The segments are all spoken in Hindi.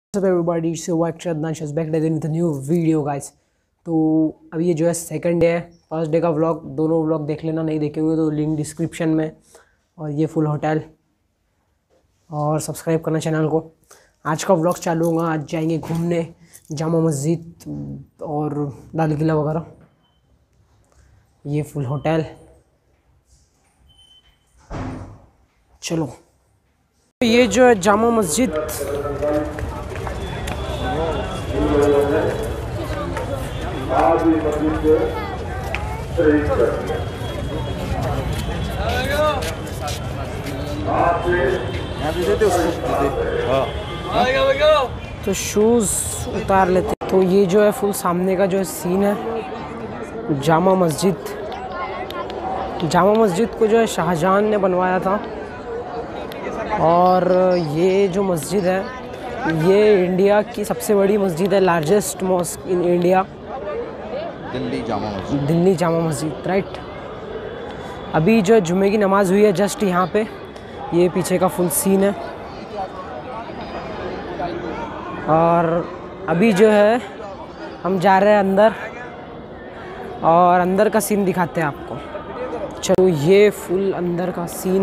What's up everybody, it's your wife Shadnan is back again with a new video guys। तो अभी ये जो है सेकंड डे है, फर्स्ट डे का व्लॉग, दोनों व्लॉग देख लेना, नहीं देखे हुए तो लिंक डिस्क्रिप्शन में। और ये फुल होटल और सब्सक्राइब करना चैनल को। आज का व्लॉग चालू होगा, आज जाएंगे घूमने जामा मस्जिद और लाल किला वगैरह। ये फुल होटल, चलो। ये जो है जामा मस्जिद, तो शूज़ उतार लेते। तो ये जो है फुल सामने का जो है सीन है जामा मस्जिद। जामा मस्जिद को जो है शाहजहां ने बनवाया था। और ये जो मस्जिद है ये इंडिया की सबसे बड़ी मस्जिद है, largest mosque in India, Delhi Jama Masjid, right. अभी जो है जुम्मे की नमाज़ हुई है जस्ट यहाँ पे, ये पीछे का फुल सीन है। और अभी जो है हम जा रहे हैं अंदर और अंदर का सीन दिखाते हैं आपको। चलो, ये फुल अंदर का सीन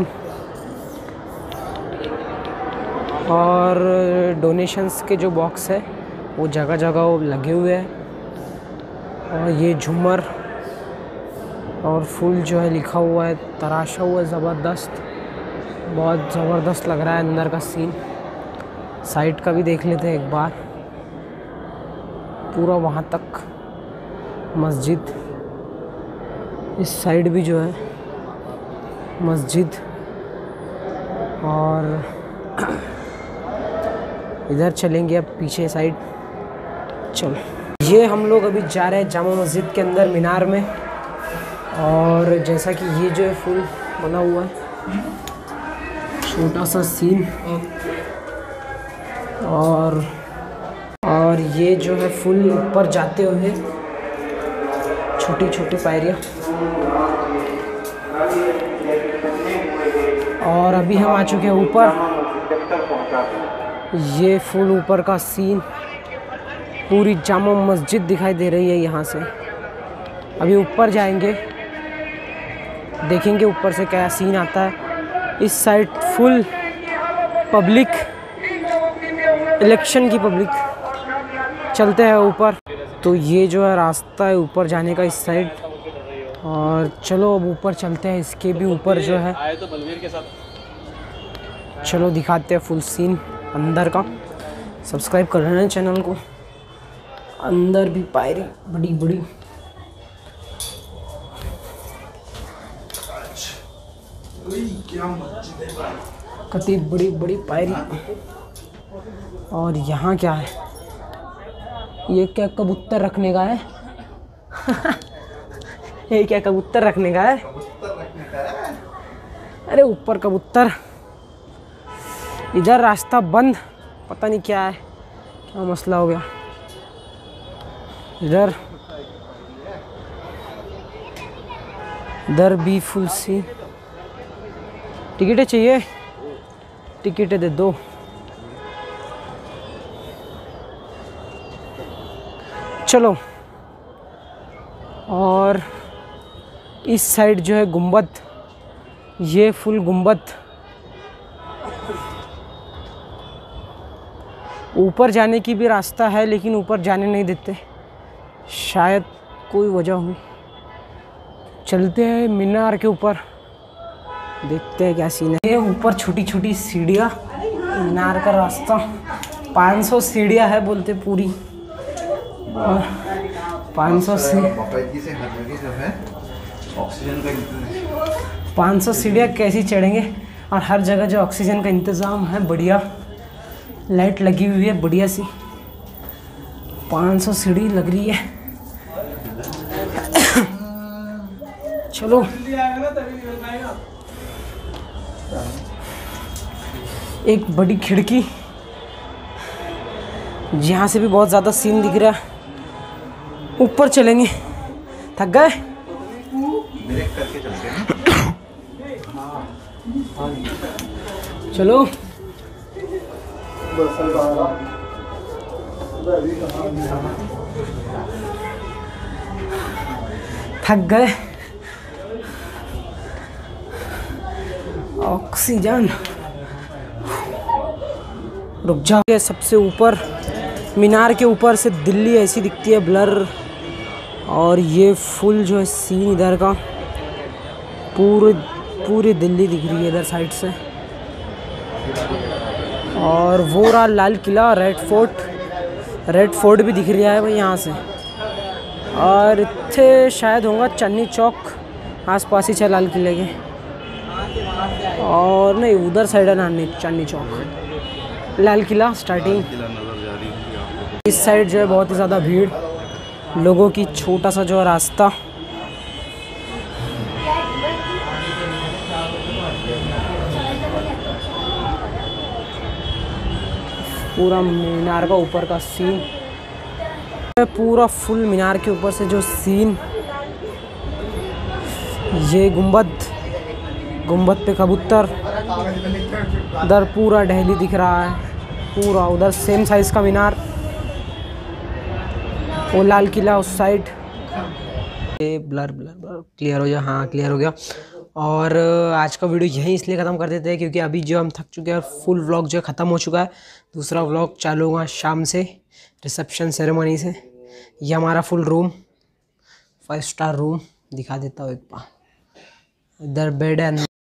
और डोनेशंस के जो बॉक्स है वो जगह जगह लगे हुए हैं। और ये झूमर और फुल जो है लिखा हुआ है, तराशा हुआ है, ज़बरदस्त, बहुत ज़बरदस्त लग रहा है अंदर का सीन। साइड का भी देख लेते हैं एक बार, पूरा वहाँ तक मस्जिद। इस साइड भी जो है मस्जिद। और इधर चलेंगे अब पीछे साइड। चलो, ये हम लोग अभी जा रहे हैं जामा मस्जिद के अंदर मीनार में। और जैसा कि ये जो है फुल बना हुआ है, छोटा सा सीन। और ये जो है फुल ऊपर जाते हुए छोटी छोटी पायरियाँ। और अभी हम आ चुके हैं ऊपर। ये फुल ऊपर का सीन, पूरी जामा मस्जिद दिखाई दे रही है यहाँ से। अभी ऊपर जाएंगे, देखेंगे ऊपर से क्या सीन आता है। इस साइड फुल पब्लिक, इलेक्शन की पब्लिक। चलते हैं ऊपर। तो ये जो है रास्ता है ऊपर जाने का इस साइड। और चलो अब ऊपर चलते हैं। इसके भी ऊपर जो है, चलो दिखाते हैं फुल सीन अंदर का। सब्सक्राइब कर लेना चैनल को। अंदर भी पायरी बड़ी बड़ी, कतई बड़ी बड़ी पायरी। और यहाँ क्या है, ये क्या कबूतर रखने का है? ये क्या कबूतर रखने का है? अरे ऊपर कबूतर, इधर रास्ता बंद, पता नहीं क्या है, क्या मसला हो गया। इधर भी फुल सी। टिकटें चाहिए? टिकटें दे दो। चलो। और इस साइड जो है गुंबद, ये फुल गुंबद। ऊपर जाने की भी रास्ता है लेकिन ऊपर जाने नहीं देते, शायद कोई वजह हुई। चलते हैं मीनार के ऊपर, देखते हैं क्या सीन है। ये ऊपर छोटी छोटी सीढ़ियाँ, मीनार का रास्ता 500 सीढ़ियाँ है बोलते पूरी। और 500 सीढ़ियाँ कैसी चढ़ेंगे। और हर जगह जो ऑक्सीजन का इंतज़ाम है, बढ़िया लाइट लगी हुई है, बढ़िया सी। 500 सीढ़ी लग रही है। चलो, एक बड़ी खिड़की, यहाँ से भी बहुत ज़्यादा सीन दिख रहा है। ऊपर चलेंगे, थक गए? चलो। थक गए। ऑक्सीजन, रुक जा। सबसे ऊपर मीनार के ऊपर से दिल्ली ऐसी दिखती है ब्लर, और ये फुल जो है सीन इधर का, पूरी दिल्ली दिख रही है इधर साइड से। और वो रहा लाल किला, रेड फोर्ट भी दिख रहा है भाई यहाँ से। और इतने शायद होगा चांदनी चौक आसपास ही है लाल किले के, और नहीं उधर साइड है ना चांदनी चौक, लाल किला स्टार्टिंग। इस साइड जो है बहुत ही ज़्यादा भीड़ लोगों की, छोटा सा जो है रास्ता। पूरा मीनार का ऊपर का सीन, पूरा फुल मीनार के ऊपर से जो सीन, ये गुंबद पे कबूतर, उधर पूरा दिल्ली दिख रहा है, पूरा उधर सेम साइज़ का मीनार, वो लाल किला उस साइड। ये ब्लर क्लियर हो गया, हाँ क्लियर हो गया। और आज का वीडियो यहीं इसलिए ख़त्म कर देते हैं क्योंकि अभी जो हम थक चुके हैं और फुल व्लॉग जो है ख़त्म हो चुका है। दूसरा व्लॉग चालू होगा शाम से, रिसेप्शन सेरेमनी से। ये हमारा फुल रूम, 5 स्टार रूम दिखा देता हूँ एक बार। इधर बेड है।